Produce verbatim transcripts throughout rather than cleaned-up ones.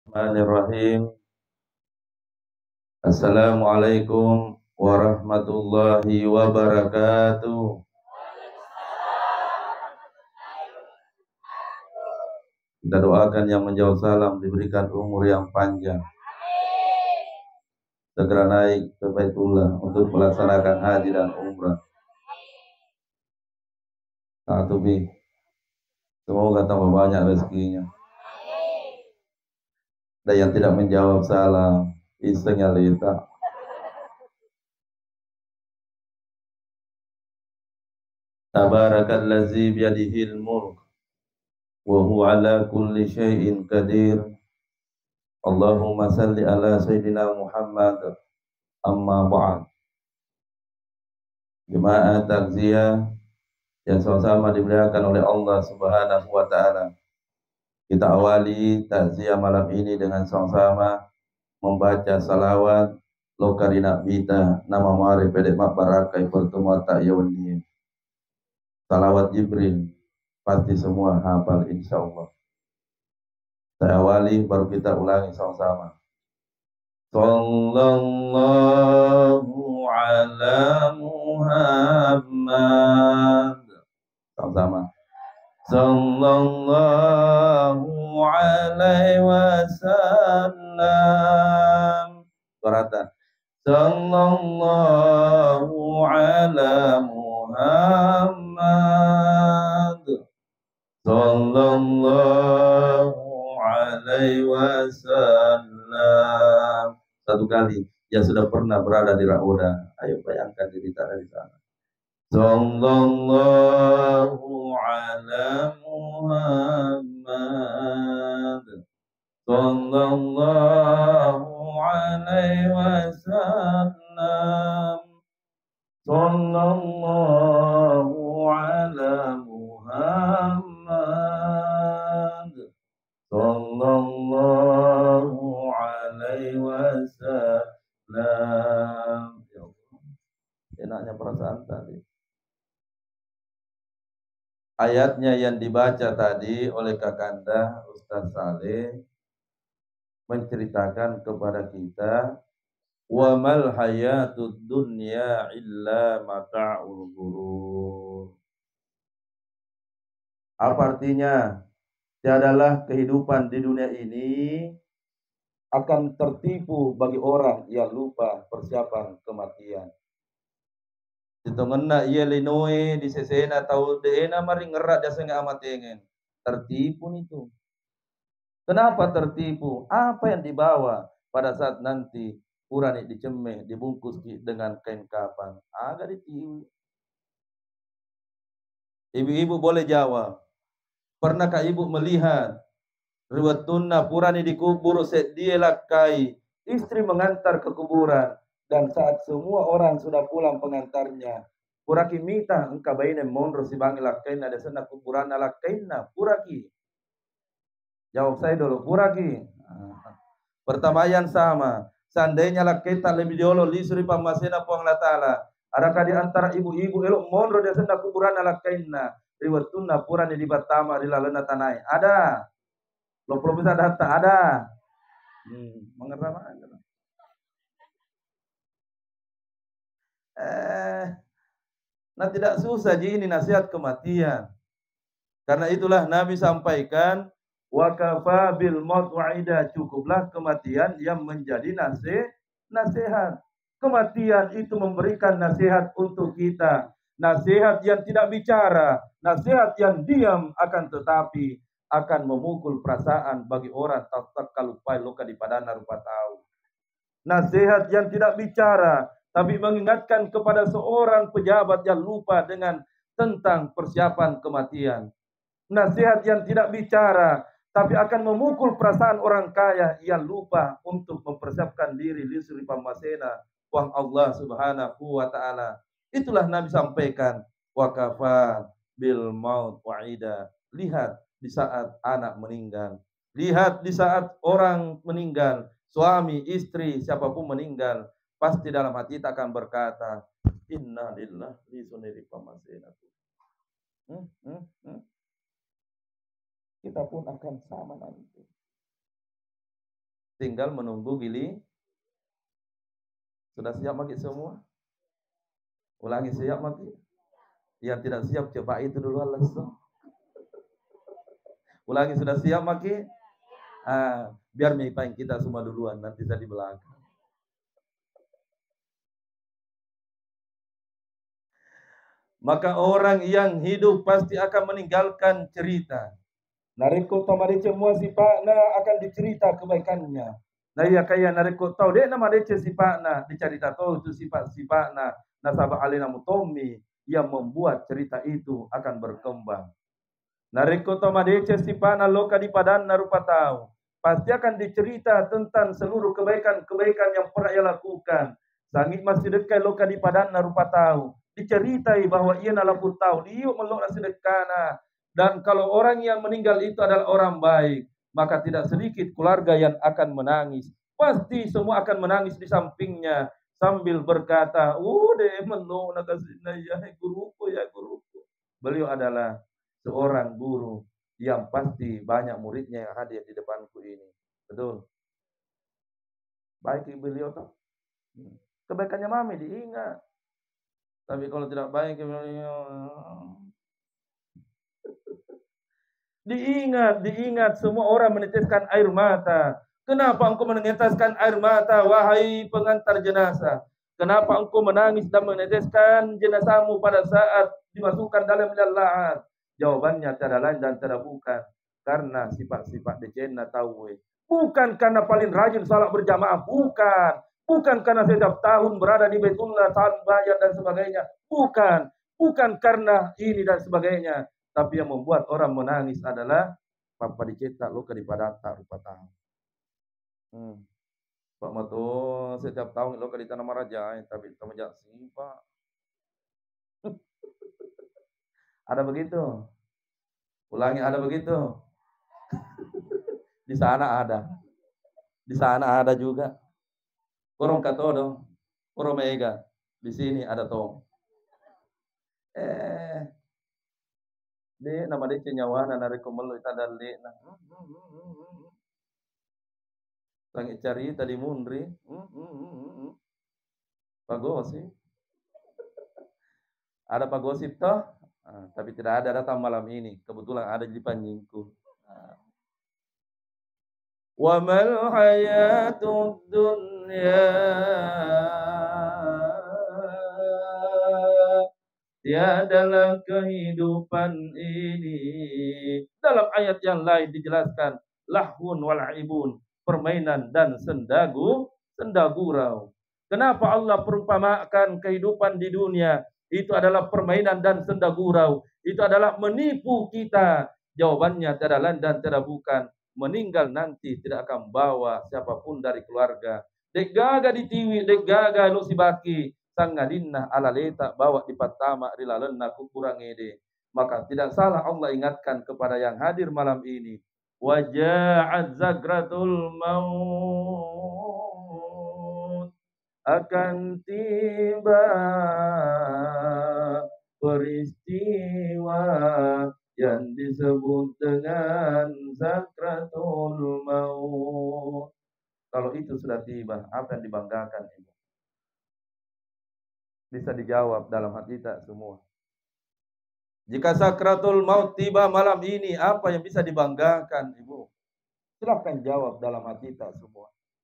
Bismillahirrahmanirrahim. Assalamualaikum warahmatullahi wabarakatuh. Kita doakan yang menjawab salam diberikan umur yang panjang, segera naik ke Baitullah untuk melaksanakan haji dan umrah. Satu bi, semoga tambah banyak rezekinya. Dan yang tidak menjawab salam, isengnya lita. Tabarakallazi biyadihil mulk wa huwa ala kulli syai'in qadir. Allahumma salli ala sayyidina Muhammad. Amma ba'd. Jemaah takziah yang sama-sama dimuliakan oleh Allah Subhanahu wa taala. Kita awali takziah malam ini dengan sama-sama membaca salawat lokarina bita nama mari pedek mak barakai pertemuan tak yawanni. Salawat Jibril pasti semua hafal insyaallah. Saya awali baru kita ulangi sama-sama. Sallallahu ala Muhammad. Sama-sama. Sallallahu alaihi wasallam. Suaratan. Sallallahu ala Muhammad. Sallallahu alaihi wasallam. Satu kali yang sudah pernah berada di Rauda, ayo bayangkan diri kita di sana. Sallallahu ala Muhammad. Sallallahu alaihi wasallam. Sallallahu ala Muhammad. Sallallahu alaihi wasallam. Enaknya perasaan tadi. Ayatnya yang dibaca tadi oleh Kakanda Ustaz Saleh menceritakan kepada kita, wa mal hayatud dunya illa mata'ul ghurur. Apa artinya? Tiadalah kehidupan di dunia ini akan tertipu bagi orang yang lupa persiapan kematian. Ditongena ia linoe di sesena tahu deena mari ngerat jasa nggak amatengen. Tertipu itu. Kenapa tertipu? Apa yang dibawa pada saat nanti urani dicemeh, dibungkus dengan kain kafan, agak ditipu. Ibu-ibu boleh jawab. Pernahkah ibu melihat riwatuna purani dikubur set dia lakai, istri mengantar ke kuburan, dan saat semua orang sudah pulang pengantarnya, puraki mita engka baine monro si bangi lakaina ada sana kuburan lakaina puraki. Jawab saya dulu, puraki. Pertanyaan sama. Seandainya lakaita lebih dulu lisuri pamasena puang latala. Adakah di antara ibu-ibu elok monro dia sana kuburan lakaina riwatuna purani di Batama di lalena tanai? Ada. Lo belum bisa data ada. Hmm, mengerti mana? Eh, nah tidak susah ji ini nasihat kematian. Karena itulah Nabi sampaikan wa kafa bil maut wa'ida, cukuplah kematian yang menjadi nasihat. Nasihat. Kematian itu memberikan nasihat untuk kita. Nasihat yang tidak bicara, nasihat yang diam akan tetapi akan memukul perasaan bagi orang tak tak kalupai loka di padana rupa tahu. Nasihat yang tidak bicara tapi mengingatkan kepada seorang pejabat yang lupa dengan tentang persiapan kematian. Nasihat yang tidak bicara tapi akan memukul perasaan orang kaya yang lupa untuk mempersiapkan diri lisri pamasena wang Allah Subhanahu wa taala. Itulah Nabi sampaikan wa kafa bil maut wa'ida. Lihat di saat anak meninggal, lihat di saat orang meninggal, suami, istri, siapapun meninggal, pasti dalam hati kita akan berkata, inna lillahi suniri pamasena. Hmm, hmm, hmm. Kita pun akan sama nanti. tinggal menunggu gili. Sudah siap maki semua? Ulangi, siap maki? Yang tidak siap coba itu dulu langsung. Ulangi, sudah siap maki? Ah, biar mipain kita semua duluan, nanti saya di belakang. Maka orang yang hidup pasti akan meninggalkan cerita. Nareko tamade semua sifatna akan dicerita kebaikannya. Nah iya kaya nareko tahu deh nama dece sifatna dicerita tahu itu sifat-sifatna nasabah alina mutomi yang membuat cerita itu akan berkembang. Nareko tamade sifatna loka di padan narupa tahu. Pasti akan dicerita tentang seluruh kebaikan-kebaikan yang pernah ia lakukan. Sangit masih dekai loka di padan narupa tahu. Diceritai bahwa ia nalaku tahu diuk melok sedekana. Dan kalau orang yang meninggal itu adalah orang baik, maka tidak sedikit keluarga yang akan menangis. Pasti semua akan menangis di sampingnya sambil berkata, "Uh, deh melok nak kasih ya guruku ya guruku." Beliau adalah seorang guru yang pasti banyak muridnya yang hadir di depanku ini. Betul. Baik beliau toh. Kebaikannya mami diingat. Tapi kalau tidak baik beliau diingat, diingat semua orang meneteskan air mata. Kenapa engkau meneteskan air mata wahai pengantar jenazah? Kenapa engkau menangis dan meneteskan jenazahmu pada saat dimasukkan dalam lahat? Jawabannya tiada lain dan tiada bukan karena sifat-sifat decena tahu. Bukan karena paling rajin salat berjamaah, bukan. Bukan karena setiap tahun berada di Baitullah, salat bayar dan sebagainya. Bukan. Bukan karena ini dan sebagainya. Tapi yang membuat orang menangis adalah papa dicetak lo di padata rupa tahu. Hmm. Pak Mato setiap tahun lo di tanah Maraja, tapi kamu jangan sih Pak. Ada begitu? Ulangi, ada begitu? Di sana ada. Di sana ada juga. Korong katodo, korong mega. Di sini ada tong. Eh, de nama de cenyawa na nareko melu itadal de na. Langit cari tadi mundri. Pagosi. Ada pagosip toh? Nah, tapi tidak ada datang malam ini. Kebetulan ada di panjingku. Nah. Wa mal hayatud dunya tiadalah kehidupan ini. Dalam ayat yang lain dijelaskan lahun wal'ibun, permainan dan sendagu, sendagurau. Kenapa Allah perumpamakan kehidupan di dunia itu adalah permainan dan sendagurau? Itu adalah menipu kita. Jawabannya tiada lain dan tiada bukan meninggal nanti tidak akan bawa siapapun dari keluarga. Dek gaga ditiwi, dek gaga lu sibaki, sangadinna ala leta bawa di patama rilalenna kukurang ede. Maka tidak salah Allah ingatkan kepada yang hadir malam ini. Waja'at zagratul maut, akan tiba peristiwa yang disebut dengan zakratul maut. Kalau itu sudah tiba, apa yang dibanggakan Ibu? Bisa dijawab dalam hati kita semua. Jika zakratul maut tiba malam ini, apa yang bisa dibanggakan Ibu? Silahkan jawab dalam hati kita semua.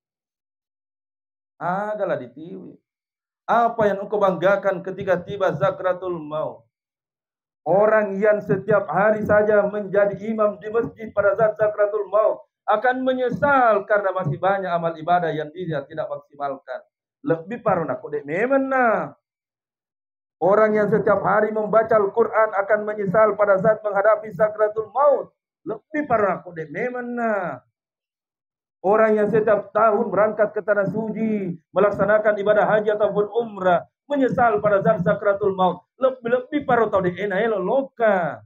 Adalah ditiwi. Apa yang engkau banggakan ketika tiba zakratul maut? Orang yang setiap hari saja menjadi imam di masjid pada saat zakratul maut akan menyesal karena masih banyak amal ibadah yang dia tidak maksimalkan. Lebih parah nak kodek memang nah. Orang yang setiap hari membaca Al-Quran akan menyesal pada saat menghadapi zakratul maut. Lebih parah nak kodek memang nah. Orang yang setiap tahun berangkat ke tanah suci melaksanakan ibadah haji ataupun umrah menyesal pada saat zakratul maut. Lebih-lebih para tahu di enahelo loka.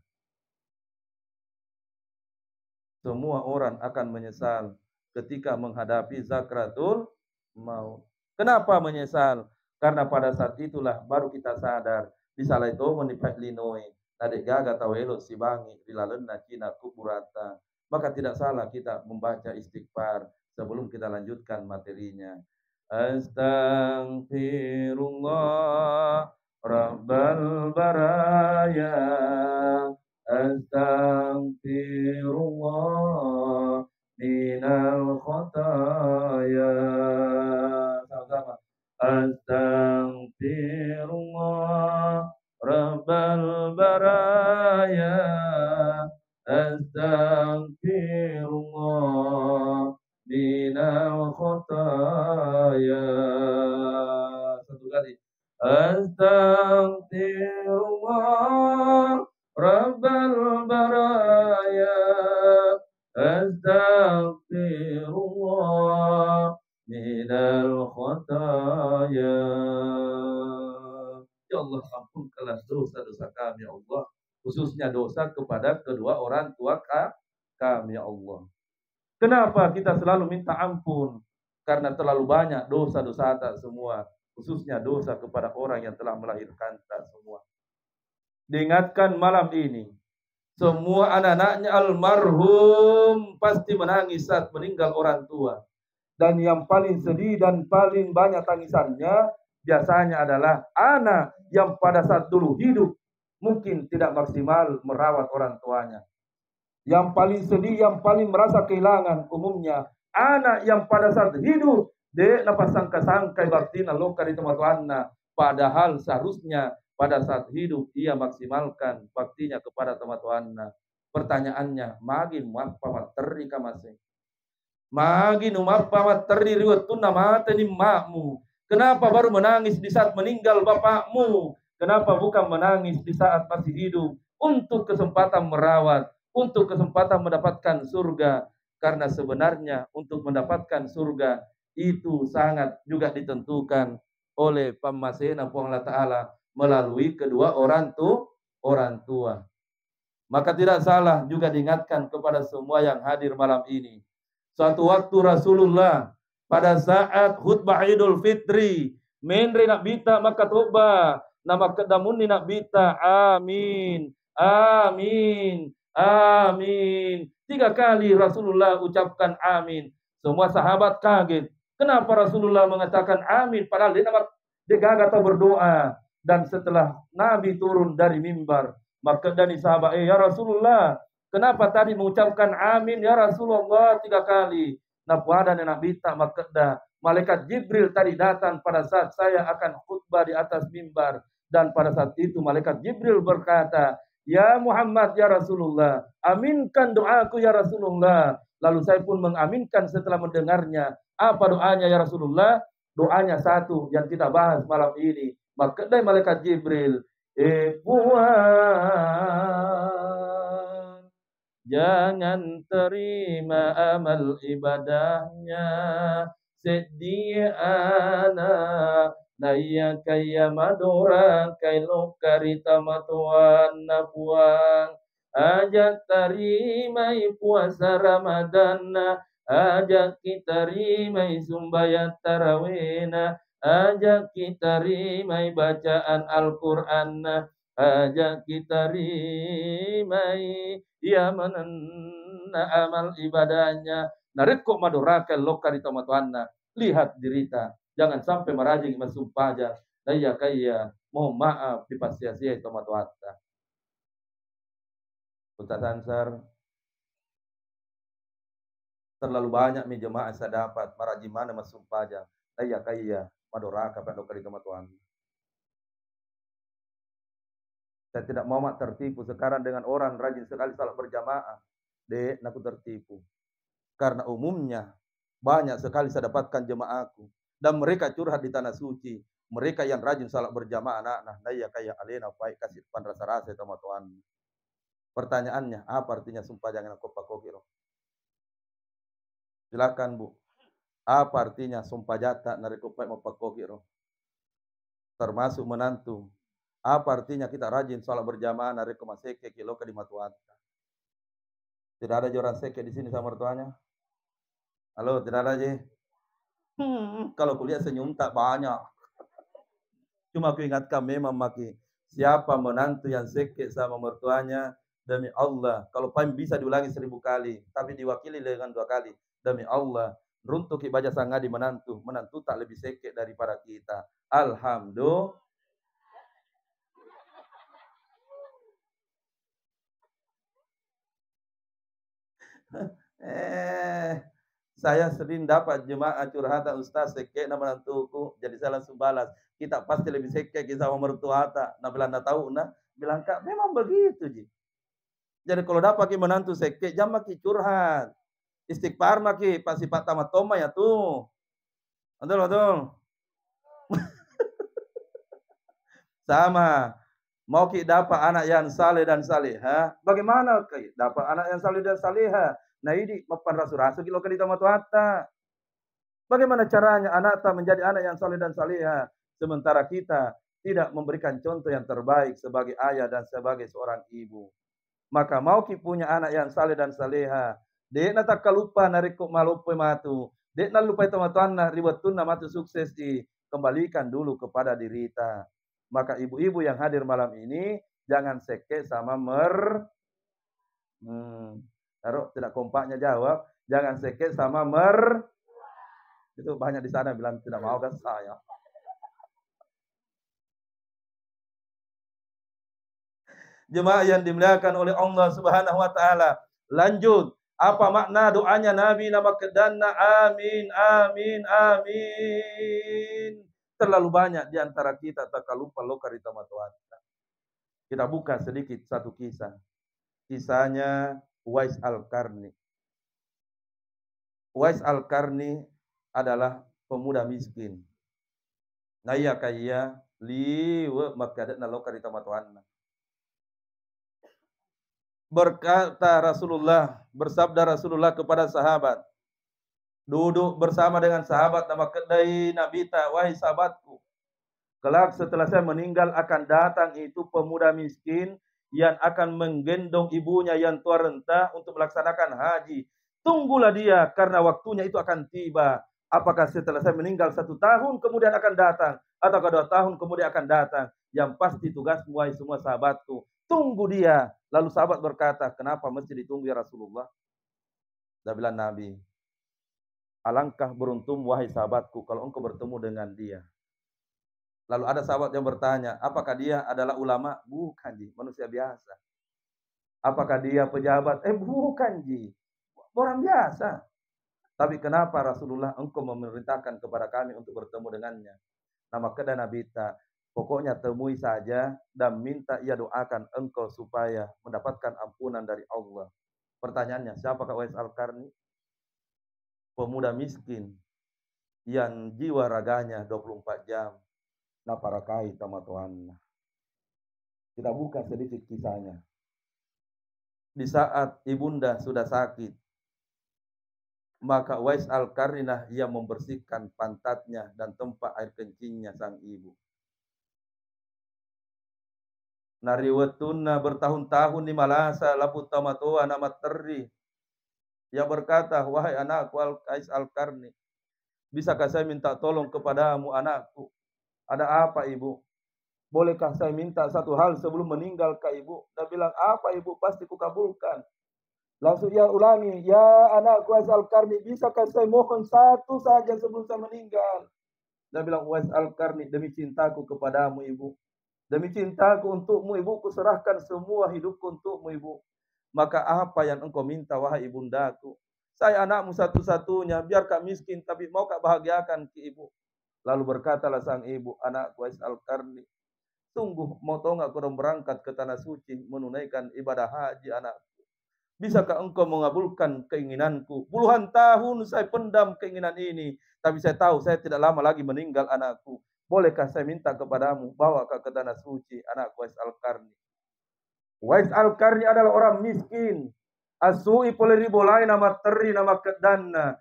Semua orang akan menyesal ketika menghadapi zakratul maut. Kenapa menyesal? Karena pada saat itulah baru kita sadar. Disalah itu menipak linoi. Tadi gaga tahu elo si bangi. Dilalena cina kuburata. Maka tidak salah kita membaca istighfar. sebelum kita lanjutkan materinya. Astaghfirullah Rabbal baraya, astaghfirullah minal khataya. Sama-sama. Astaghfirullah Rabbal baraya, astaghfirullah minal khataya. Satu kali. Astaghfirullah Rabbal baraya, astaghfirullah minal khataya. Ya Allah, ampunkanlah dosa-dosa kami, ya Allah. Khususnya dosa kepada kedua orang tua kami, ya Allah. Kenapa kita selalu minta ampun? Karena terlalu banyak dosa-dosa tak semua. Khususnya dosa kepada orang yang telah melahirkan tak semua. Diingatkan malam ini, semua anak-anaknya almarhum pasti menangis saat meninggal orang tua. Dan yang paling sedih dan paling banyak tangisannya biasanya adalah anak yang pada saat dulu hidup mungkin tidak maksimal merawat orang tuanya. Yang paling sedih, yang paling merasa kehilangan umumnya anak yang pada saat hidup de napa sangka-sangka baktina loka di tempat Tuhanna, padahal seharusnya pada saat hidup ia maksimalkan baktinya kepada tempat Tuhanna. Pertanyaannya, magin mapa materi kamase. Magin mapa materi riwatuna mata ni makmu. Kenapa baru menangis di saat meninggal bapakmu? Kenapa bukan menangis di saat masih hidup untuk kesempatan merawat, untuk kesempatan mendapatkan surga? Karena sebenarnya untuk mendapatkan surga itu sangat juga ditentukan oleh Pamasena Allah Ta'ala melalui kedua orang tua, orang tua. Maka tidak salah juga diingatkan kepada semua yang hadir malam ini. Suatu waktu Rasulullah pada saat khutbah Idul Fitri, menre nak bita maka toba, nama kedamun ni nak bita, amin, amin, amin. Tiga kali Rasulullah ucapkan amin. Semua sahabat kaget. Kenapa Rasulullah mengatakan amin? Padahal dia nama dia gagah atau berdoa. Dan setelah Nabi turun dari mimbar, maka dari sahabat, eh ya Rasulullah, kenapa tadi mengucapkan amin ya Rasulullah tiga kali? Nah puada nak bita maka dah malaikat Jibril tadi datang pada saat saya akan khutbah di atas mimbar, dan pada saat itu malaikat Jibril berkata, ya Muhammad ya Rasulullah, aminkan doaku ya Rasulullah. Lalu saya pun mengaminkan setelah mendengarnya. Apa doanya ya Rasulullah? Doanya satu yang kita bahas malam ini. Maka dari malaikat Jibril, eh puan, jangan terima amal ibadahnya sedia anak. Naya kaya madura kailo karita matuan napuang, ajak tarimai puasa Ramadan, ajak kita rimai sumbayat tarawena, ajak kita rimai bacaan Al-Quran, ajak kita rimai ya menena amal ibadahnya. Narikko maduraka loka di tamatuanna. Lihat dirita, jangan sampai merajing masumpaja. Daya kaya, mohon maaf di pasia-sia itu matuatta. Ustaz Ansar, terlalu banyak mi jemaah saya dapat marajing mana masumpaja. Daya kaya, maduraka pada loka di tamatuanna. Saya tidak mau mak tertipu sekarang dengan orang rajin sekali salat berjamaah. Dek, aku tertipu. Karena umumnya banyak sekali saya dapatkan jemaahku. Dan mereka curhat di tanah suci. Mereka yang rajin salat berjamaah anak nah daya kayak alena baik kasih depan rasa-rasa sama Tuhan. Pertanyaannya, apa artinya sumpah jangan aku pakokiro? Silakan Bu. Apa artinya sumpah jatah narikopai mau pakokiro? Termasuk menantu. Apa artinya kita rajin salat berjamaah nariko maseke kilo ke di matuata? Tidak ada joran seke di sini sama mertuanya? Halo, tidak ada aja. Hmm, kalau kuliah senyum tak banyak. Cuma aku ingatkan memang maki siapa menantu yang seke sama mertuanya, demi Allah, kalau paling bisa diulangi seribu kali, tapi diwakili dengan dua kali, demi Allah, runtuh ki baja sangadi menantu, menantu tak lebih sekek daripada kita. Alhamdulillah. Eh, saya sering dapat jemaah curhatan Ustaz sekek nama menantuku, jadi saya langsung balas. Kita pasti lebih sekek kita sama mertua ta. Nah bilang nak tahu nah, bilang Kak memang begitu ji. Jadi kalau dapat ki menantu sekek, jangan ki curhat. Istighfar maki pasti pak tamat toma ya tuh. Betul betul. Sama. Mau ki dapat anak yang saleh dan saleha, bagaimana ki dapat anak yang saleh dan saleha? Nah ini mapan rasu-rasu kilo kadita matuata. Bagaimana caranya anak tak menjadi anak yang saleh dan saleha, sementara kita tidak memberikan contoh yang terbaik sebagai ayah dan sebagai seorang ibu. Maka mau ki punya anak yang saleh dan saleha, dek na tak kalupa narikuk malupe matu, dek na lupa itu matuanna riwatun na matu sukses di, kembalikan dulu kepada dirita. Maka ibu-ibu yang hadir malam ini jangan seke sama mer, hmm, taruh tidak kompaknya jawab, jangan seke sama mer. Itu banyak di sana bilang tidak mau kan saya. Jemaah yang dimuliakan oleh Allah Subhanahu wa taala. Lanjut, apa makna doanya Nabi nama kedana? Amin amin amin. Terlalu banyak di antara kita tak lupa lokarita matuata. Kita buka sedikit satu kisah. Kisahnya Uwais Al-Qarni. Uwais Al-Qarni adalah pemuda miskin. Nah iya kaya liwe makadat na lokarita matuana. Berkata Rasulullah, bersabda Rasulullah kepada sahabat, duduk bersama dengan sahabat nama kedai Nabi ta, wahai sahabatku, kelak setelah saya meninggal akan datang itu pemuda miskin yang akan menggendong ibunya yang tua renta untuk melaksanakan haji. Tunggulah dia karena waktunya itu akan tiba. Apakah setelah saya meninggal satu tahun kemudian akan datang, atau dua tahun kemudian akan datang? Yang pasti tugasmu wahai semua sahabatku, tunggu dia. Lalu sahabat berkata, kenapa mesti ditunggu ya Rasulullah? Dan bilang Nabi, alangkah beruntung wahai sahabatku kalau engkau bertemu dengan dia. Lalu ada sahabat yang bertanya, apakah dia adalah ulama? Bukan ji, manusia biasa. Apakah dia pejabat? Eh bukan ji, orang biasa. Tapi kenapa Rasulullah engkau memerintahkan kepada kami untuk bertemu dengannya? Nama kedai Nabi ta, pokoknya temui saja dan minta ia doakan engkau supaya mendapatkan ampunan dari Allah. Pertanyaannya, siapakah Uwais Al-Qarni? Pemuda miskin yang jiwa raganya dua puluh empat jam. Nah para kai sama Tuhan. Kita buka sedikit kisahnya. Di saat ibunda sudah sakit, maka Uwais Al-Qarni ia membersihkan pantatnya dan tempat air kencingnya sang ibu. Nariwatuna bertahun-tahun di Malasa laput tamatoa nama teri. Ia berkata, wahai anakku Uwais Al-Qarni, bisakah saya minta tolong kepadamu anakku? Ada apa ibu? Bolehkah saya minta satu hal sebelum meninggal ke ibu? Dia bilang, apa ibu? Pasti kukabulkan. Langsung ia ulangi, ya anakku Uwais Al-Qarni, bisakah saya mohon satu saja sebelum saya meninggal? Dia bilang, Uwais Al-Qarni, demi cintaku kepadamu ibu, demi cintaku untukmu ibu, kuserahkan semua hidupku untukmu ibu. Maka apa yang engkau minta wahai ibundaku? Saya anakmu satu-satunya, biar kak miskin, tapi mau kak bahagiakan ke ibu. Lalu berkatalah sang ibu, anakku Uwais Al-Qarni, sungguh mau tahu nggak kau berangkat ke tanah suci menunaikan ibadah haji anakku? Bisakah engkau mengabulkan keinginanku? Puluhan tahun saya pendam keinginan ini, tapi saya tahu saya tidak lama lagi meninggal anakku. Bolehkah saya minta kepadamu bawa ke tanah suci anakku Uwais Al-Qarni? Uwais Al-Qarni adalah orang miskin. Asui poleri bolai nama teri nama kedana.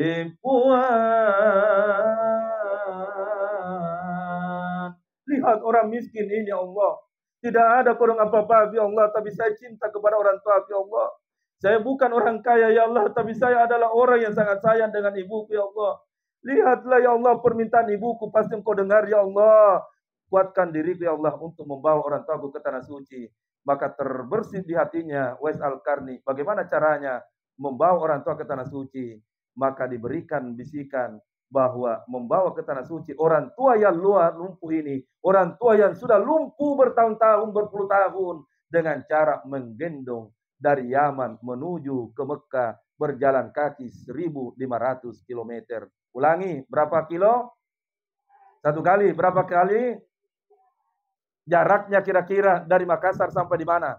Empuan. Lihat orang miskin ini ya Allah. Tidak ada kurang apa-apa ya Allah, tapi saya cinta kepada orang tua ya Allah. Saya bukan orang kaya ya Allah, tapi saya adalah orang yang sangat sayang dengan ibuku ya Allah. Lihatlah ya Allah permintaan ibuku, pasti engkau dengar ya Allah. Kuatkan diriku ya Allah untuk membawa orang tuaku ke tanah suci. Maka terbersih di hatinya Uwais Al-Qarni. Bagaimana caranya membawa orang tua ke tanah suci? maka diberikan bisikan bahwa membawa ke tanah suci orang tua yang luar lumpuh ini, orang tua yang sudah lumpuh bertahun-tahun, berpuluh tahun, dengan cara menggendong dari Yaman menuju ke Mekah berjalan kaki seribu lima ratus kilometer. Ulangi, berapa kilo? Satu kali, berapa kali? Jaraknya kira-kira dari Makassar sampai di mana?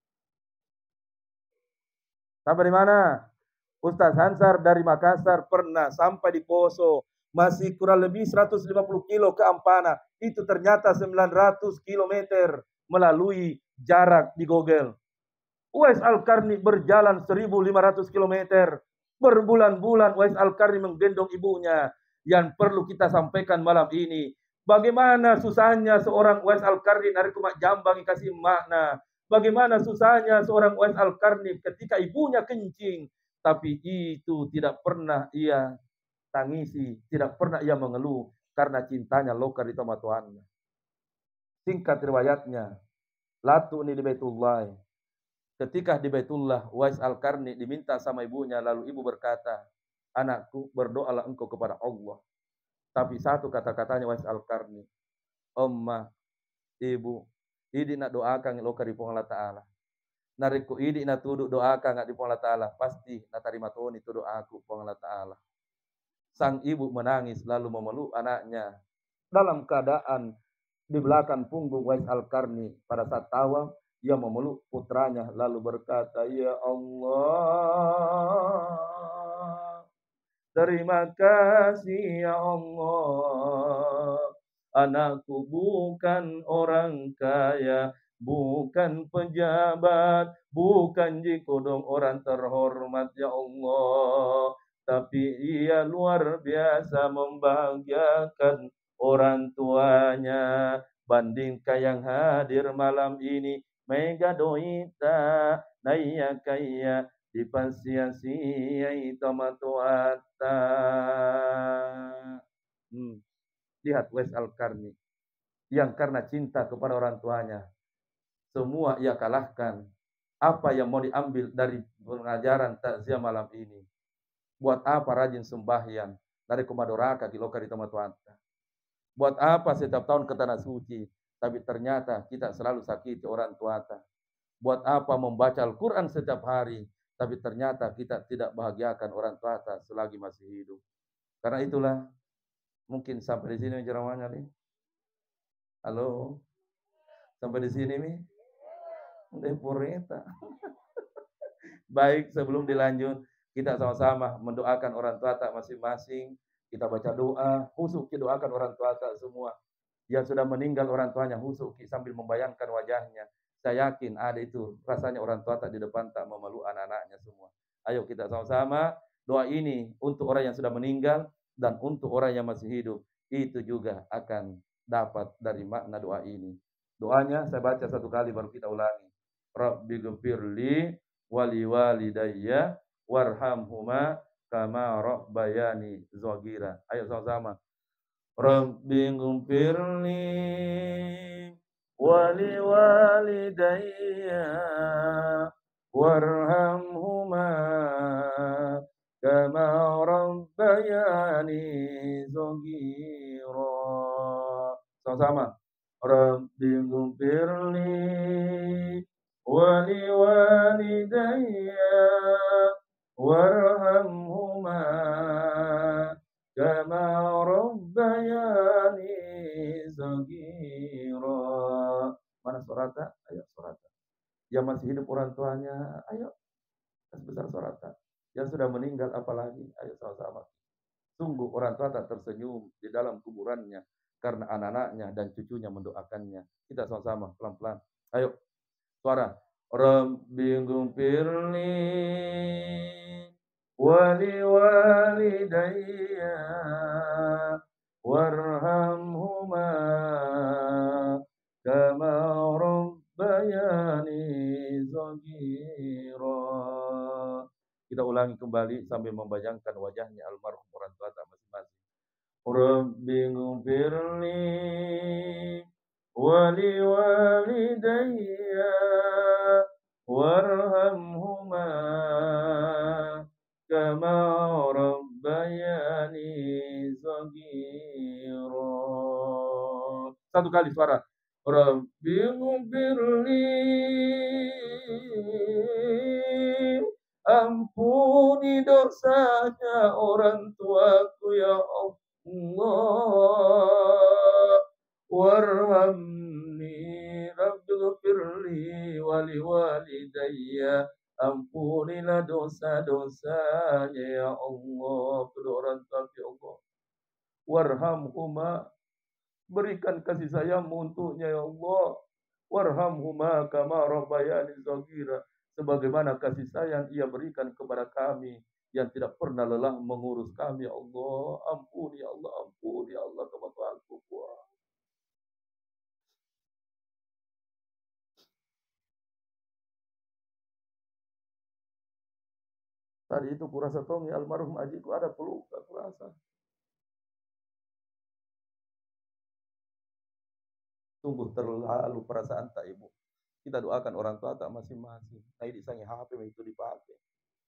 Sampai di mana? Ustaz Hansar dari Makassar pernah sampai di Poso, masih kurang lebih seratus lima puluh kilo ke Ampana. Itu ternyata sembilan ratus kilometer melalui jarak di Google. Uwais Al-Qarni berjalan seribu lima ratus kilometer. Berbulan-bulan Uwais Al-Qarni menggendong ibunya. Yang perlu kita sampaikan malam ini, bagaimana susahnya seorang Uwais Al-Qarni narik kumak jambang kasih makna. Bagaimana susahnya seorang Uwais Al-Qarni ketika ibunya kencing, tapi itu tidak pernah ia tangisi, tidak pernah ia mengeluh karena cintanya lokal di sama Tuhannya. Singkat riwayatnya, latu ini di Baitullah. Ketika di Baitullah, Uwais Al-Qarni diminta sama ibunya, lalu ibu berkata, anakku, berdoalah engkau kepada Allah. Tapi satu kata-katanya Uwais Al-Qarni, Omma, ibu, ini nak doakan lokal di Allah Ta'ala. Nariku ini na tuduk doakan nggak di Allah Ta'ala, pasti na tarima tuh itu doaku Allah Ta'ala. Sang ibu menangis lalu memeluk anaknya dalam keadaan di belakang punggung Uwais Al-Qarni. Pada saat tawa ia memeluk putranya lalu berkata, ya Allah, terima kasih ya Allah, anakku bukan orang kaya, bukan pejabat, bukan jikodong orang terhormat ya Allah, tapi ia luar biasa membahagiakan orang tuanya. Bandingkan yang hadir malam ini, mega doita naya kaya dipasiasiai tomatuata. Hmm. Lihat Uwais Al-Qarni yang karena cinta kepada orang tuanya, semua ia kalahkan. Apa yang mau diambil dari pengajaran takziah malam ini? Buat apa rajin sembahyang dari Komadoraka di lokal di Tomatuanta? Buat apa setiap tahun ke tanah suci, tapi ternyata kita selalu sakiti orang tua. Buat apa membaca Al-Quran setiap hari, tapi ternyata kita tidak bahagiakan orang tua selagi masih hidup. Karena itulah, mungkin sampai di sini ceramahnya nih. Halo, sampai di sini nih. Udah pureta. Baik, sebelum dilanjut, kita sama-sama mendoakan orang tua tak masing-masing. Kita baca doa, husuk kita doakan orang tua tak semua. Yang sudah meninggal orang tuanya husuk sambil membayangkan wajahnya. Saya yakin ada itu rasanya orang tua tak di depan tak memeluk anak-anaknya semua. Ayo kita sama-sama doa ini untuk orang yang sudah meninggal dan untuk orang yang masih hidup. Itu juga akan dapat dari makna doa ini. Doanya saya baca satu kali baru kita ulangi. Rabbi ghfirli wali walidayya warhamhuma kama rabbayani shaghira. Ayo sama-sama. Rabbi ghfirli wali walidayya warhamhuma kama rabbayani shaghira. Sama-sama. Rabbi ghfirli wali walidayya warhamhuma kama rabbayani shaghira. Mana surata? Ayo surata. Yang masih hidup orang tuanya, ayo sebesar surata. Yang sudah meninggal apalagi, ayo sama-sama. Sungguh orang tua tak tersenyum di dalam kuburannya karena anak-anaknya dan cucunya mendoakannya. Kita sama-sama pelan-pelan. Ayo. Suara. Rabbi ghfirli wali walidayya warhamhuma kama rabbayani shaghira. Kita ulangi kembali sambil membayangkan wajahnya almarhum orang tua tak masing-masing. Rabbi ghfirli wali walidayya warhamhuma kama saghira. Satu kali suara. Rabbighfirli, ampuni dosanya orang tuaku ya Allah. Warhamni rabbighfirli wali walidayya, ampunilah dosa-dosanya ya Allah. Kedua orang tua ya Allah. Warhamhuma, berikan kasih sayangmu untuknya ya Allah. Warhamhuma kama rabbayani shaghira, sebagaimana kasih sayang ia berikan kepada kami yang tidak pernah lelah mengurus kami ya Allah. Ampuni ya Allah, ampuni ya Allah kematuanku. Tadi itu kurasa Tommy almarhum ajiku ada peluka kurasa. Sungguh terlalu perasaan tak ibu. Kita doakan orang tua tak masing-masing. Nah ini sangi H P itu dipakai.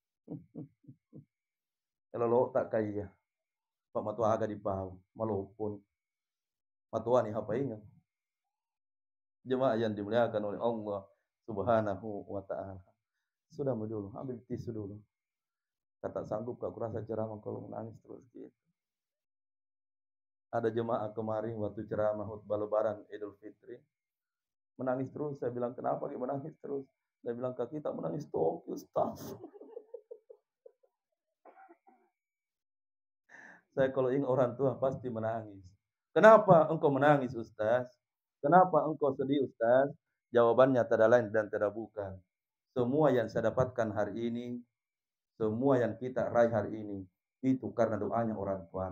Kalau tak kaya, Pak matua agak dipau, malupun matua nih apa ingat? Jemaah yang dimuliakan oleh Allah Subhanahu wa Ta'ala. Sudah dulu, ambil tisu dulu. Kata sanggup kak kurasa ceramah kalau menangis terus gitu. Ada jemaah kemarin waktu ceramah khutbah lebaran Idul Fitri menangis terus. Saya bilang kenapa dia menangis terus? Saya bilang kak kita menangis tuh Ustaz. Saya kalau ingin orang tua pasti menangis. Kenapa engkau menangis Ustaz? Kenapa engkau sedih Ustaz? Jawabannya tidak lain dan tidak bukan. Semua yang saya dapatkan hari ini, semua yang kita raih hari ini, itu karena doanya orang tua.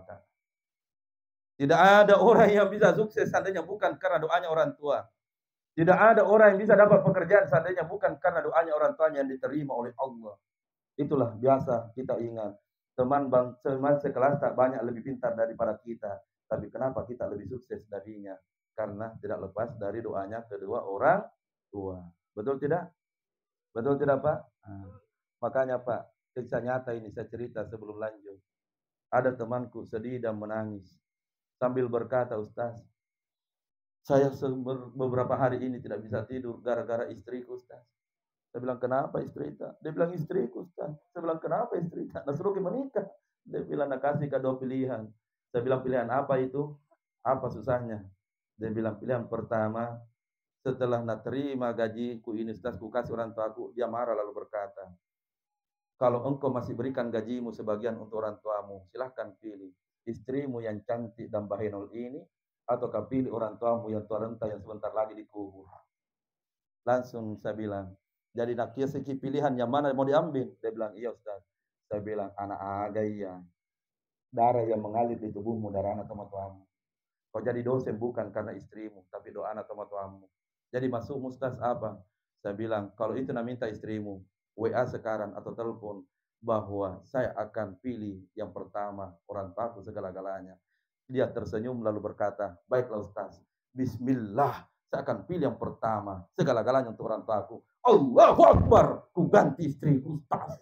Tidak ada orang yang bisa sukses seandainya bukan karena doanya orang tua. Tidak ada orang yang bisa dapat pekerjaan seandainya bukan karena doanya orang tuanya yang diterima oleh Allah. Itulah biasa kita ingat. Teman bang, teman sekelas tak banyak lebih pintar daripada kita. Tapi kenapa kita lebih sukses darinya? Karena tidak lepas dari doanya kedua orang tua. Betul tidak? Betul tidak Pak? Nah, makanya Pak, kisah nyata ini saya cerita sebelum lanjut. Ada temanku sedih dan menangis. Sambil berkata, Ustaz, saya beberapa hari ini tidak bisa tidur gara-gara istriku, Ustaz. Saya bilang, kenapa istri tak? Dia bilang, istriku, Ustaz. Saya bilang, kenapa istri tak? Nah, suruh menikah. Dia bilang, nak kasih dua pilihan. Saya bilang, pilihan apa itu? Apa susahnya? Dia bilang, pilihan pertama, setelah nak terima gajiku ini, Ustaz, ku kasih orang tuaku. Dia marah lalu berkata, kalau engkau masih berikan gajimu sebagian untuk orang tuamu, silahkan pilih istrimu yang cantik dan bahenol ini, atau kau pilih orang tuamu yang tua renta yang sebentar lagi dikubur. Langsung saya bilang, jadi nak kia segi pilihan yang mana mau diambil? Dia bilang, iya Ustaz. Saya bilang, anak aga iya. Darah yang mengalir di tubuhmu, darah anak sama tuamu. Kau jadi dosen bukan karena istrimu, tapi doa anak sama tuamu. Jadi masuk Ustaz apa? Saya bilang, kalau itu nak minta istrimu, W A sekarang atau telepon, bahwa saya akan pilih yang pertama, orang tuaku segala-galanya. Dia tersenyum lalu berkata, baiklah Ustaz, bismillah, saya akan pilih yang pertama, segala-galanya untuk orang tuaku. Allahu Akbar, ku ganti istri Ustaz.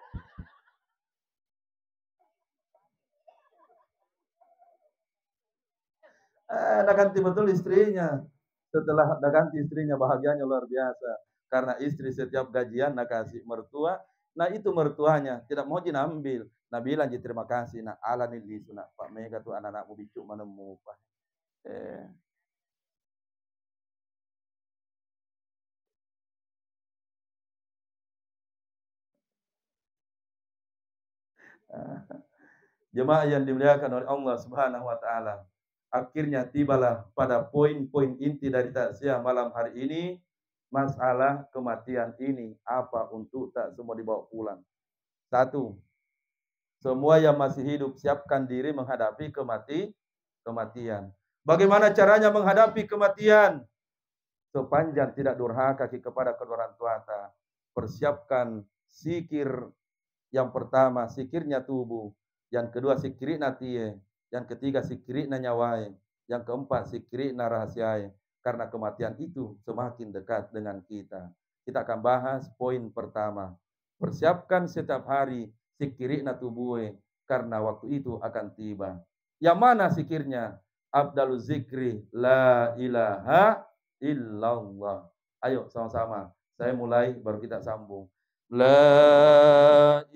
Eh, dah ganti betul istrinya. Setelah dah ganti istrinya, bahagianya luar biasa. Karena istri setiap gajian nak kasih mertua, nah itu mertuanya tidak mau ambil. Nah bilang je terima kasih, nah ala nih nak Pak Mega tuh anak-anakmu bicu mana mupa. Eh. Jemaah yang dimuliakan oleh Allah Subhanahu wa Ta'ala. Akhirnya tibalah pada poin-poin inti dari takziah malam hari ini, masalah kematian ini apa untuk tak semua dibawa pulang. Satu, semua yang masih hidup siapkan diri menghadapi kemati kematian. Bagaimana caranya menghadapi kematian? Sepanjang tidak durhaka kepada kedua orang tua, persiapkan zikir yang pertama, zikirnya tubuh. Yang kedua, zikirna tie. Yang ketiga, zikirna nyawai. Yang keempat, zikirna rahasiai. Karena kematian itu semakin dekat dengan kita. Kita akan bahas poin pertama. Persiapkan setiap hari zikirna tubuh, karena waktu itu akan tiba. Yang mana zikirnya? Afdalu zikri la ilaha illallah. Ayo sama-sama. Saya mulai baru kita sambung. La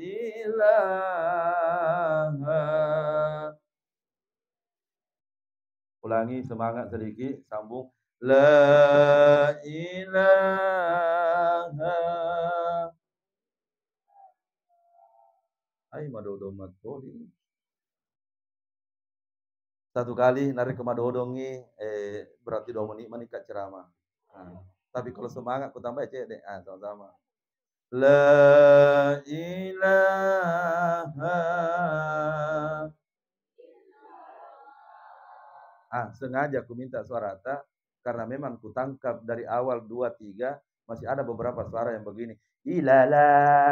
ilaha. Ulangi semangat sedikit, sambung. La ilaha. Ay madodo matoli. Satu kali narik ke madodongi eh, berarti dua menit menikah ceramah. Nah, tapi kalau semangat aku tambah cek deh. Ah, sama-sama. La ilaha. Ah, sengaja aku minta suara ta karena memang ku tangkap dari awal dua tiga masih ada beberapa suara yang begini. Ilala.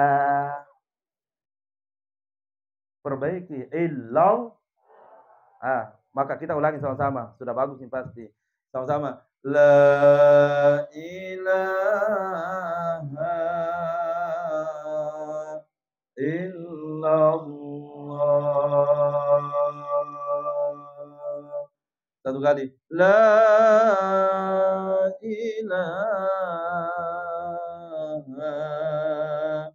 Perbaiki. Illau. Ah, maka kita ulangi sama-sama. Sudah bagus ini pasti. Sama-sama. La ilaha illallah. Satu kali. La ilaha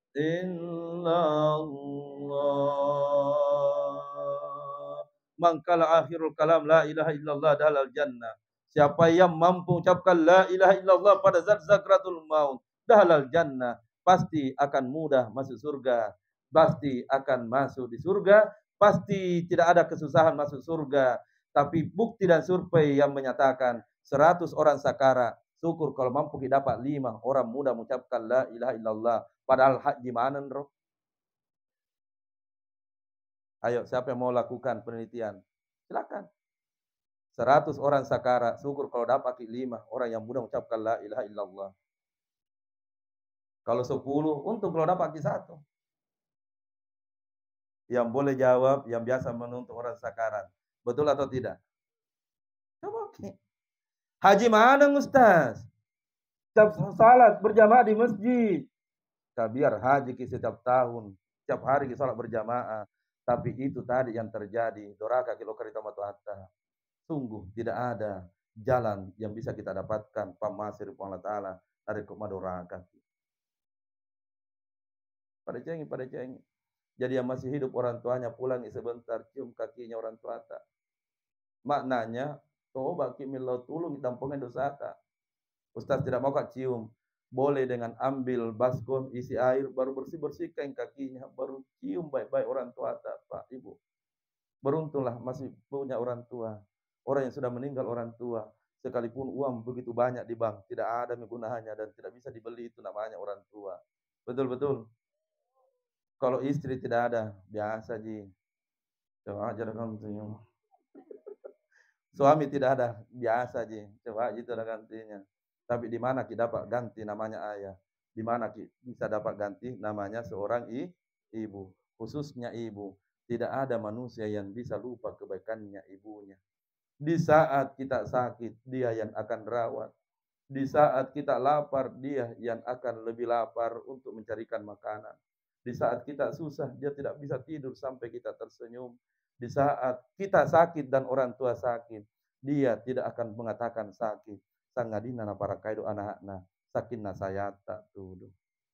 illallah. Mangkala akhirul kalam la ilaha illallah dalal jannah. Siapa yang mampu ucapkan la ilaha illallah pada zat zakratul maut, dalal jannah, pasti akan mudah masuk surga, pasti akan masuk di surga, pasti tidak ada kesusahan masuk surga. Tapi bukti dan survei yang menyatakan seratus orang sakara, syukur kalau mampu kita dapat lima orang muda mengucapkan la ilaha illallah. Padahal hak di mana, bro? Ayo, siapa yang mau lakukan penelitian? Silakan. Seratus orang sakara, syukur kalau dapat lima orang yang muda mengucapkan la ilaha illallah. Kalau sepuluh, untung kalau dapat satu. Yang boleh jawab, yang biasa menuntut orang sakarat. Betul atau tidak? Coba oke. Haji mana Ustaz? Setiap salat berjamaah di masjid. Nah, biar haji setiap tahun, setiap hari kita salat berjamaah. Tapi itu tadi yang terjadi. Doraka kilo karita matuhatta. Sungguh tidak ada jalan yang bisa kita dapatkan pamasir Allah Ta'ala dari kumadoraka. Pada cengi, pada cengi. Jadi yang masih hidup orang tuanya pulang sebentar, cium kakinya orang tua tak. Maknanya, toba kimillau tulung ditampungin dosa tak. Ustaz tidak mau kak cium. Boleh dengan ambil baskom, isi air, baru bersih-bersihkan kakinya, baru cium baik-baik orang tua tak, Pak, Ibu. Beruntunglah masih punya orang tua. Orang yang sudah meninggal orang tua. Sekalipun uang begitu banyak di bank, tidak ada gunanya dan tidak bisa dibeli, itu namanya orang tua. Betul-betul. Kalau istri tidak ada, biasa ji. Coba aja gantinya. Suami tidak ada, biasa ji. Coba aja ada gantinya. Tapi di mana kita dapat ganti namanya ayah? Di mana kita bisa dapat ganti namanya seorang i, ibu? Khususnya ibu. Tidak ada manusia yang bisa lupa kebaikannya ibunya. Di saat kita sakit, dia yang akan rawat. Di saat kita lapar, dia yang akan lebih lapar untuk mencarikan makanan. Di saat kita susah, dia tidak bisa tidur sampai kita tersenyum. Di saat kita sakit dan orang tua sakit, dia tidak akan mengatakan sakit. Sangadina na para kaido anak-anak, sakinna sayata tuh.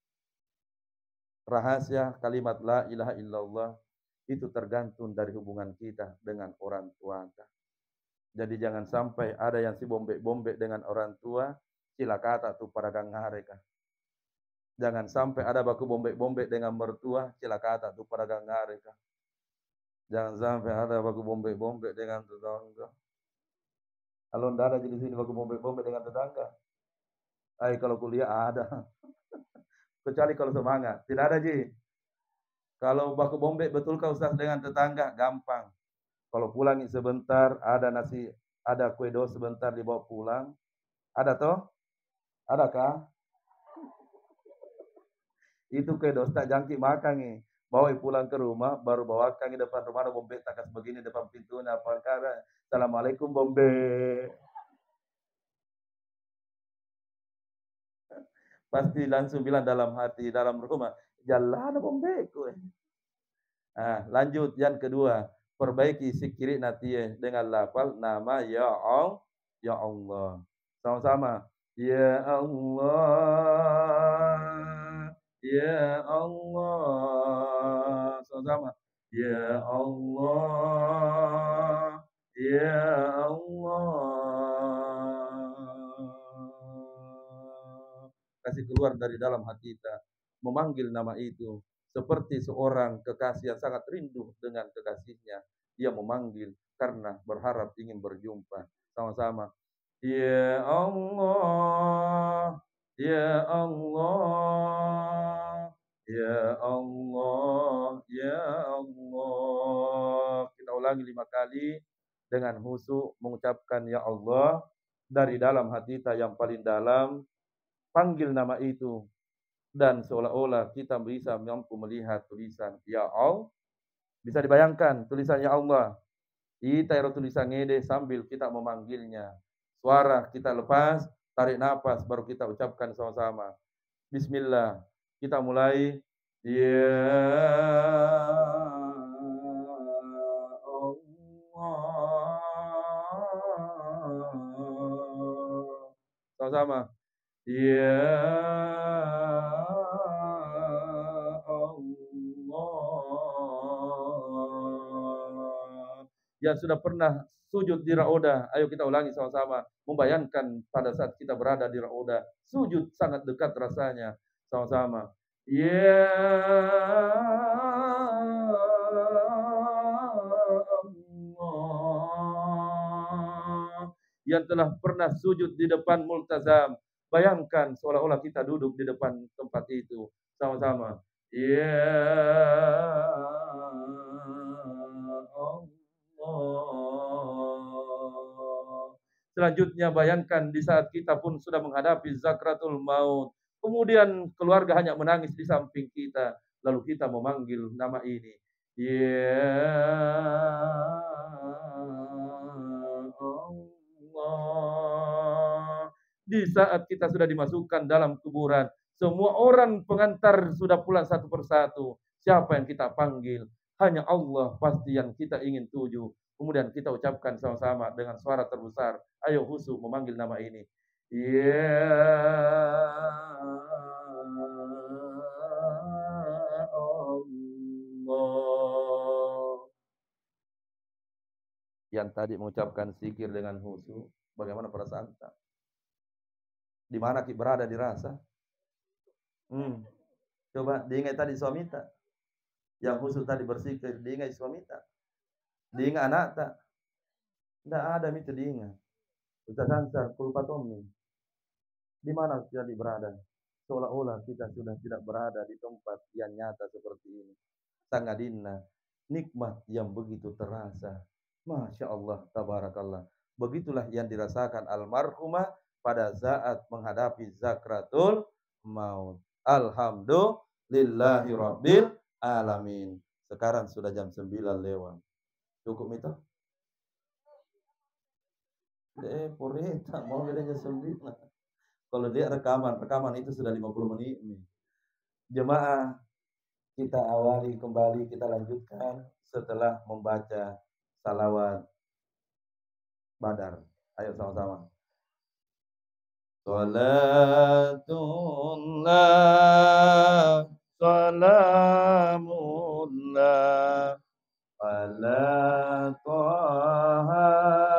Rahasia kalimat la ilaha illallah itu tergantung dari hubungan kita dengan orang tua. Jadi jangan sampai ada yang si bombek-bombek dengan orang tua, sila kata tu para gangareka. Jangan sampai ada baku bombek-bombek dengan mertua, sila kata tu para gangareka. Jangan sampai ada baku bombek-bombek dengan tetangga. Kalau tidak ada jadi sini baku bombek-bombek dengan tetangga. Ay, kalau kuliah ada. Kecuali kalau semangat. Tidak ada, Ji. Kalau baku bombek betul kau Ustaz dengan tetangga, gampang. Kalau pulang sebentar, ada nasi, ada kue dos sebentar dibawa pulang. Ada toh? Adakah? Itu kue dos tak jangkit makan nih. Bawa pulang ke rumah, baru bawakan di depan rumah, ada bombek takas begini depan pintunya. Apa karena? Assalamualaikum bombek. Pasti langsung bilang dalam hati, dalam rumah, jalan bombek kue. Nah, lanjut yang kedua. perbaiki sikiri natie dengan lafal nama ya Allah, ya Allah. Sama-sama. Ya Allah, ya Allah. Sama-sama. Ya Allah, ya Allah. Kasih keluar dari dalam hati kita, memanggil nama itu seperti seorang kekasih yang sangat rindu dengan kekasihnya. Dia memanggil karena berharap ingin berjumpa. Sama-sama. Ya Allah, ya Allah, ya Allah, ya Allah. Kita ulangi lima kali dengan khusyuk mengucapkan ya Allah dari dalam hati kita yang paling dalam. Panggil nama itu dan seolah-olah kita bisa mampu melihat tulisan ya Allah. Bisa dibayangkan tulisan ya Allah. Kita ero tulisan ngede sambil kita memanggilnya. Suara kita lepas, tarik nafas baru kita ucapkan sama-sama. Bismillah. Kita mulai. Ya Allah. Sama-sama. Ya Allah. Yang sudah pernah sujud di raudah, ayo kita ulangi sama-sama. Membayangkan pada saat kita berada di raudah, sujud sangat dekat rasanya. Sama-sama. Ya Allah. Yang telah pernah sujud di depan multazam, bayangkan seolah-olah kita duduk di depan tempat itu. Sama-sama. Ya Allah. Selanjutnya bayangkan di saat kita pun sudah menghadapi zakratul maut. Kemudian keluarga hanya menangis di samping kita. Lalu kita memanggil nama ini. Ya Allah. Di saat kita sudah dimasukkan dalam kuburan, semua orang pengantar sudah pulang satu persatu. Siapa yang kita panggil? Hanya Allah pasti yang kita ingin tuju. Kemudian kita ucapkan sama-sama dengan suara terbesar. Ayo khusyuk memanggil nama ini. Ya Allah. Yang tadi mengucapkan zikir dengan khusyuk, bagaimana perasaan kita? Di mana kita berada dirasa? Hmm. Coba diingat tadi suami tak? Yang khusyuk tadi berzikir, diingat suami tak? Diingat anak tak? Tidak ada itu diingat. Ustaz Ansar, kulpa Tommy. Di mana kita berada? Seolah-olah kita sudah tidak berada di tempat yang nyata seperti ini. Sangat indah, nikmat yang begitu terasa. Masya Allah, tabarakallah. Begitulah yang dirasakan almarhumah pada saat menghadapi zakratul maut. Alhamdulillahi rabbil alamin. Sekarang sudah jam sembilan lewat. Cukup itu? Eh, purita, mau bedanya sembilan. Kalau dia rekaman, rekaman itu sudah lima puluh menit. Jemaah, kita awali kembali, kita lanjutkan setelah membaca salawat Badar. Ayo sama-sama. Salatullah, salamullah, ala taha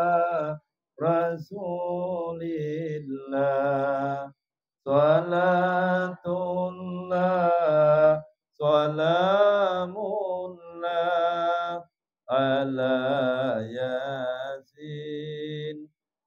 Rasulillah. Salatullah, salamullah, ala yasin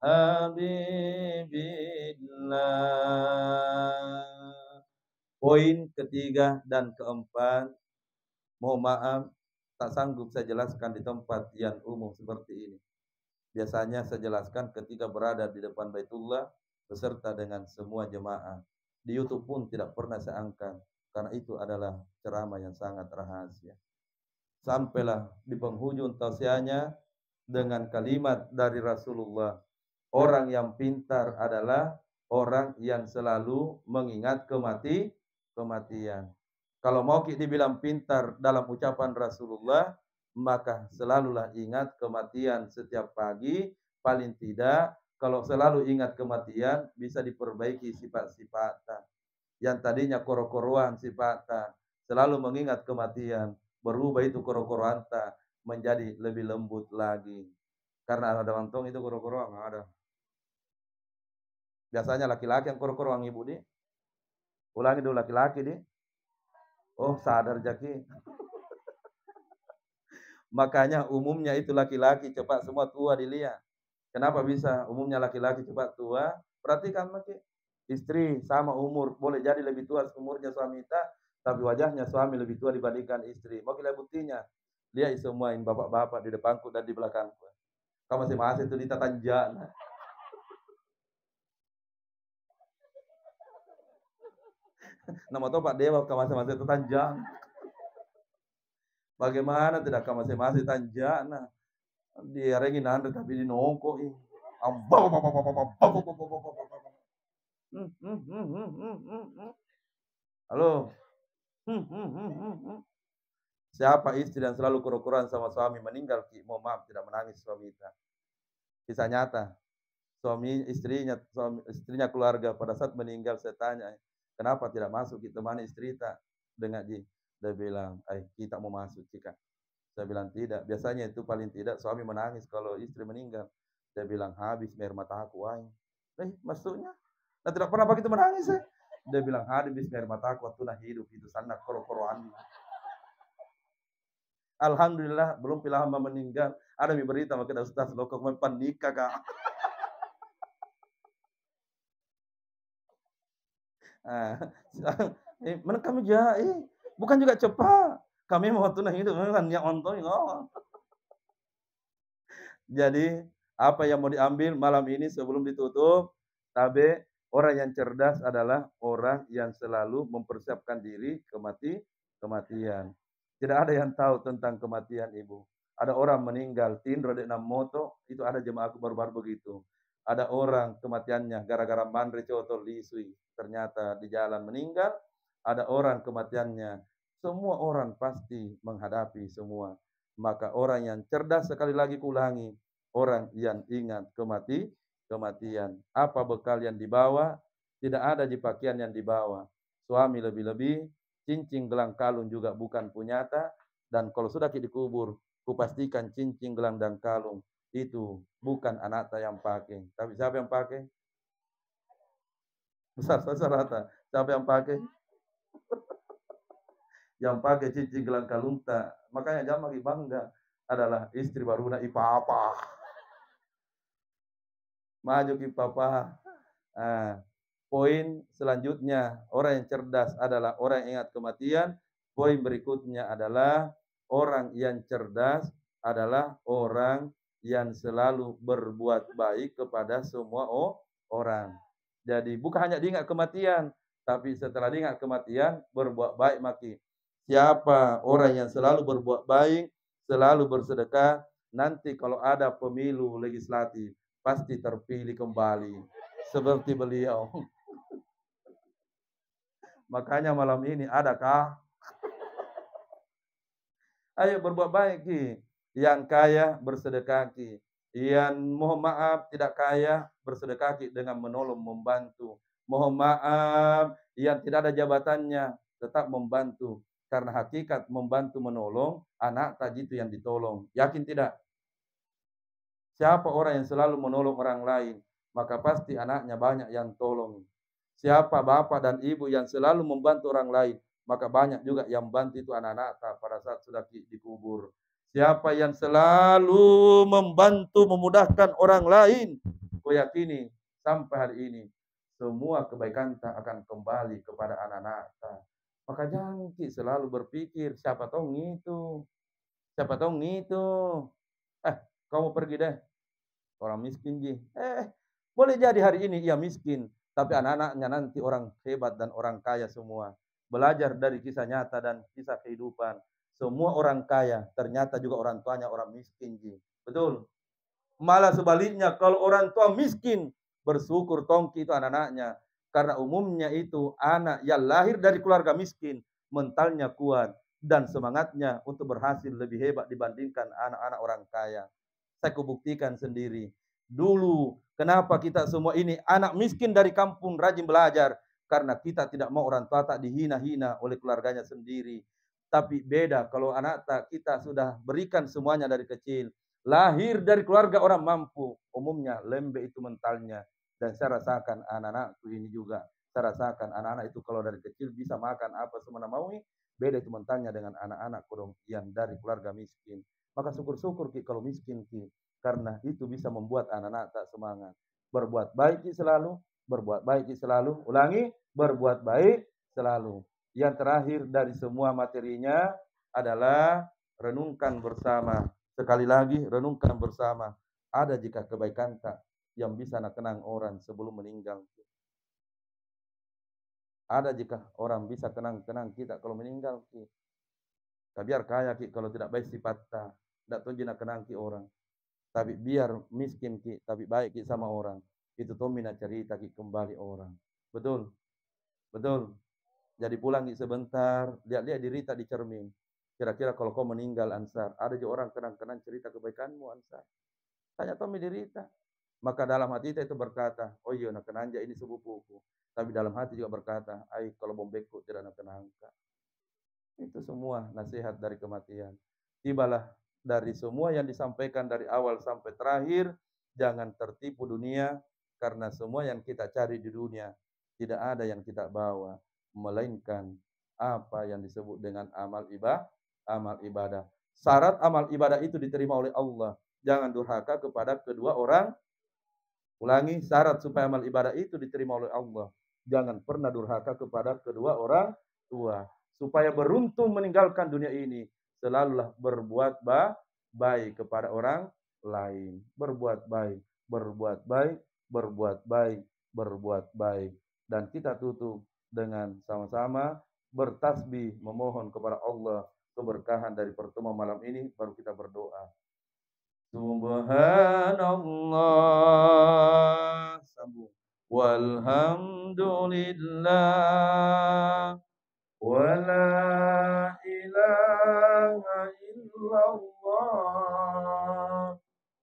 habibillah. Poin ketiga dan keempat, mohon maaf tak sanggup saya jelaskan di tempat yang umum seperti ini. Biasanya saya jelaskan ketika berada di depan Baitullah beserta dengan semua jemaah. Di YouTube pun tidak pernah saya angkat karena itu adalah ceramah yang sangat rahasia. Sampailah di penghujung tausiahnya dengan kalimat dari Rasulullah. Orang yang pintar adalah orang yang selalu mengingat kemati, kematian. Kalau mau dibilang pintar dalam ucapan Rasulullah, maka selalulah ingat kematian setiap pagi. Paling tidak, kalau selalu ingat kematian, bisa diperbaiki sifat-sifatnya. Yang tadinya koro-koroan sifatnya, selalu mengingat kematian, berubah itu koro-koroan menjadi lebih lembut lagi. Karena ada mantong itu koro-koroan, ada. Biasanya laki-laki yang koro-koroan ibu di. Ulangi dulu laki-laki di. Oh, sadar jaki. Makanya umumnya itu laki-laki cepat semua tua dilihat. Kenapa bisa umumnya laki-laki cepat tua? Perhatikan maki. Istri sama umur, boleh jadi lebih tua umurnya suami kita, tapi wajahnya suami lebih tua dibandingkan istri. Mau kita buktinya? Lihat semuain bapak-bapak di depanku dan di belakangku. Kamu masih-masih itu ditatanjak. Nama tahu Pak Dewa kamu masih-masih itu tanjang. Bagaimana tidak kamu masih-masih tanjak? Nah, dia rengin anda tapi di nongko ini. Halo. Siapa istri yang selalu kura-kuraan sama suami meninggal, ki, mohon maaf tidak menangis suami kita. Kisah nyata. Suami istrinya, suami istrinya keluarga pada saat meninggal saya tanya, kenapa tidak masuk kita temani istri kita dengan ji? Dia bilang, "Eh, kita mau masuk, Cika." Saya bilang tidak. Biasanya itu paling tidak suami menangis kalau istri meninggal. Dia bilang habis air mataku, wah. Eh, maksudnya? Nah, tidak pernah begitu menangis ya? Dia bilang habis air mataku waktu nah hidup itu sana koro-koroan. Alhamdulillah belum pila hamba meninggal. Ada berita maka Ustaz lokok mempanik kakak. Ah, eh, mana kami ja, eh, bukan juga cepat. Kami mau waktu nah hidup kan yang ontong. Oh. Jadi apa yang mau diambil malam ini sebelum ditutup? Tabe, orang yang cerdas adalah orang yang selalu mempersiapkan diri kemati kematian. Tidak ada yang tahu tentang kematian ibu. Ada orang meninggal tindro dek moto, itu ada jemaah baru-baru begitu. Ada orang kematiannya gara-gara mandre coto lisui, ternyata di jalan meninggal. Ada orang kematiannya, semua orang pasti menghadapi semua. Maka orang yang cerdas sekali lagi kulangi, orang yang ingat kemati, kematian. Apa bekal yang dibawa? Tidak ada di pakaian yang dibawa. Suami lebih-lebih, cincin gelang kalung juga bukan punyata. Dan kalau sudah dikubur, kupastikan cincin gelang dan kalung itu bukan anak yang pakai. Tapi siapa yang pakai? Besar-besar rata. Siapa yang pakai? Yang pakai cincin gelang kalung tak. Makanya jangan lagi bangga adalah istri baru na ipapa. Maju ke papa. Nah, poin selanjutnya, orang yang cerdas adalah orang yang ingat kematian. Poin berikutnya adalah orang yang cerdas adalah orang yang selalu berbuat baik kepada semua orang. Jadi bukan hanya diingat kematian, tapi setelah diingat kematian, berbuat baik maki. Siapa orang yang selalu berbuat baik, selalu bersedekah, nanti kalau ada pemilu legislatif, pasti terpilih kembali. Seperti beliau. Makanya malam ini adakah? Ayo berbuat baik ki. Yang kaya bersedekah ki. Yang mohon maaf tidak kaya bersedekah ki dengan menolong membantu. Mohon maaf yang tidak ada jabatannya tetap membantu. Karena hakikat membantu menolong anak tadi itu yang ditolong. Yakin tidak? Siapa orang yang selalu menolong orang lain, maka pasti anaknya banyak yang tolong. Siapa bapak dan ibu yang selalu membantu orang lain, maka banyak juga yang bantu itu anak-anak pada saat sudah dikubur. Siapa yang selalu membantu memudahkan orang lain, kau yakini sampai hari ini semua kebaikan tak akan kembali kepada anak-anak. Maka jangan selalu berpikir siapa tahu itu, siapa tahu itu. Eh, kamu pergi deh. Orang miskin ji. Eh, boleh jadi hari ini ia miskin, tapi anak-anaknya nanti orang hebat dan orang kaya semua. Belajar dari kisah nyata dan kisah kehidupan. Semua orang kaya, ternyata juga orang tuanya orang miskin ji. Betul? Malah sebaliknya, kalau orang tua miskin, bersyukur tongki itu anak-anaknya. Karena umumnya itu anak yang lahir dari keluarga miskin, mentalnya kuat. dan semangatnya untuk berhasil lebih hebat dibandingkan anak-anak orang kaya. Saya kubuktikan sendiri. Dulu, kenapa kita semua ini anak miskin dari kampung rajin belajar? Karena kita tidak mau orang tua tak dihina-hina oleh keluarganya sendiri. Tapi beda kalau anak tak kita sudah berikan semuanya dari kecil. Lahir dari keluarga orang mampu, umumnya lembek itu mentalnya. Dan saya rasakan anak-anakku ini juga. Saya rasakan anak-anak itu kalau dari kecil bisa makan apa semena mau, beda itu mentalnya dengan anak-anak yang dari keluarga miskin. Maka syukur-syukur Ki kalau miskin Ki, karena itu bisa membuat anak-anak tak semangat. Berbuat baik Ki selalu, berbuat baik Ki selalu, ulangi, berbuat baik selalu. Yang terakhir dari semua materinya adalah renungkan bersama. Sekali lagi, renungkan bersama. Ada jika kebaikan tak yang bisa nak kenang orang sebelum meninggal. Ada jika orang bisa kenang-kenang kita kalau meninggal Ki. Biar kaya Ki kalau tidak baik sifat tak. Tidak tunjuk nak kenang Ki orang. Tapi biar miskin Ki, tapi baik Ki sama orang. Itu tuh mina cerita Ki kembali orang. Betul? Betul? Jadi pulang Ki sebentar, lihat-lihat diri tak di cermin. Kira-kira kalau kau meninggal Ansar, ada juga orang kenang-kenang cerita kebaikanmu Ansar. Tanya Tommy dirita. Maka dalam hati kita itu berkata, oh iya nak kenanja ini sepupuku. Tapi dalam hati juga berkata, ai kalau bombekku tidak nak kenangka. Itu semua nasihat dari kematian. Tibalah dari semua yang disampaikan dari awal sampai terakhir, jangan tertipu dunia, karena semua yang kita cari di dunia, tidak ada yang kita bawa, melainkan apa yang disebut dengan amal ibadah. Amal ibadah. Syarat amal ibadah itu diterima oleh Allah. Jangan durhaka kepada kedua orang. Ulangi, syarat supaya amal ibadah itu diterima oleh Allah. Jangan pernah durhaka kepada kedua orang tua. Supaya beruntung meninggalkan dunia ini, selalulah berbuat baik kepada orang lain. Berbuat baik, berbuat baik, berbuat baik, berbuat baik. Dan kita tutup dengan sama-sama bertasbih, memohon kepada Allah keberkahan dari pertemuan malam ini, baru kita berdoa. Subhanallah, sambung. Walhamdulillah, wala ilaha illallah,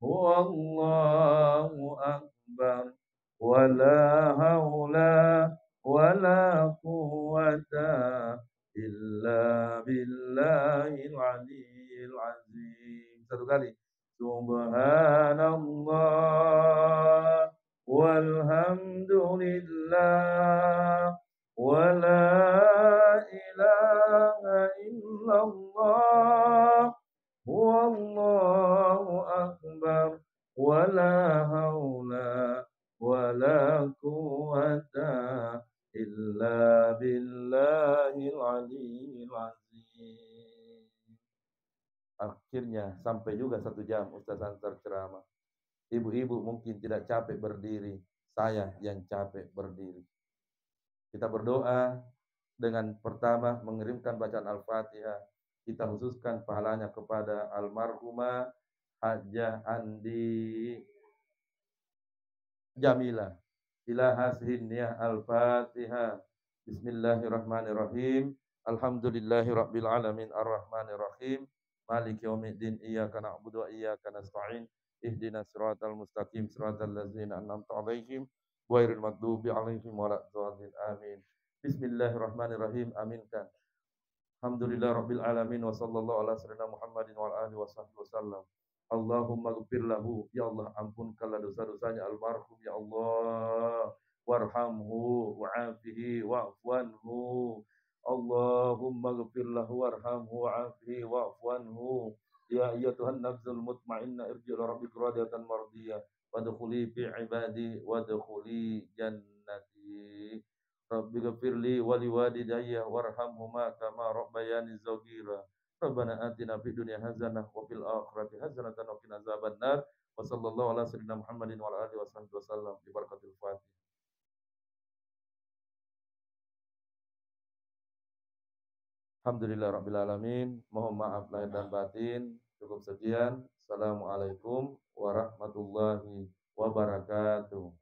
wallahu akbar, wala haula wala quwwata illa billahil aliyyil azim. Satu kali. Subhanallah walhamdulillah wala ilaha illallah wallahu akbar wala haula wala quwwata illa billahil aliyyil azim. Akhirnya sampai juga satu jam Ustaz Ansar ceramah. Ibu-ibu mungkin tidak capek berdiri, saya yang capek berdiri. Kita berdoa dengan pertama mengirimkan bacaan Al-Fatihah. Kita khususkan pahalanya kepada almarhumah Hajjah Andi Jamila. Ila hashinniyah Al-Fatihah. Bismillahirrahmanirrahim. Alhamdulillahi rabbil alamin arrahmanirrahim. Maliki yaumiddin, iyyaka na'budu wa iyyaka nasta'in. Ihdinas siratal mustaqim, siratal ladzina an'amta 'alaihim ghairil maghdubi 'alaihim waladdallin. Amin. Bismillahirrahmanirrahim. Aminkan. Alhamdulillah rabbil alamin wa sallallahu ala sayyidina Muhammadin wa ala alihi wasallam. Allahumma ghfir lahu, ya Allah ampunkanlah dosa-dosanya almarhum ya Allah. Warhamhu wa'afihi wa'fu anhu. Allahumma ghfir lahu warhamhu wa'afihi wa'fu anhu. Ya ayyatuhan nafsul mutmainnah irji' ila rabbika radiyatan mardiyah wadkhuli fi ibadi wadkhuli jannati. Rabbi ghfirli wa liwalidayya warhamhuma kama rabbayani shaghira. Rabbana atina fid dunya hasanah wa fil akhirati hasanatan wa qina azabannar. Wa sallallahu ala sayyidina Muhammadin wa ala alihi wasallam bi barakatil Fatihah. Alhamdulillah rabbil alamin. Mohon maaf lahir dan batin. Cukup sekian. Assalamualaikum warahmatullahi wabarakatuh.